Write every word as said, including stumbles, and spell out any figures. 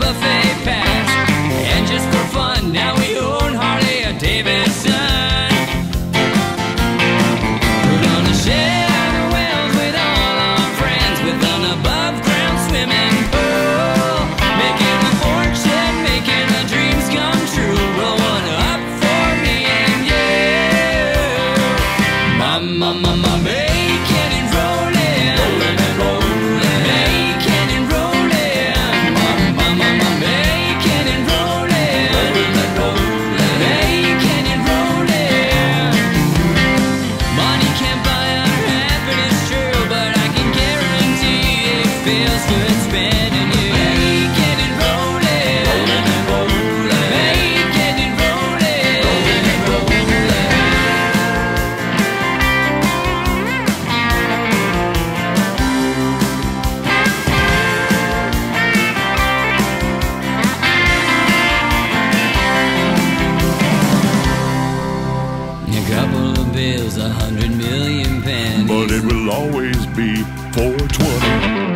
buffet pass. And just for fun, now we own Harley Davidson. We're gonna share the wells with all our friends, with an above ground swimming pool, making a fortune, making our dreams come true. Roll one up for me and you. Mama, mama, making and rolling, rolling and rolling, making and rolling. Mama, mama, making and rolling, rolling and rolling, making and rolling. Money can't buy our happiness, true, but I can guarantee it feels good spending you. Making and rolling, rolling and rolling, making and rolling, rolling and rolling. A couple of bills, a hundred million pennies. But it will always be four twenty.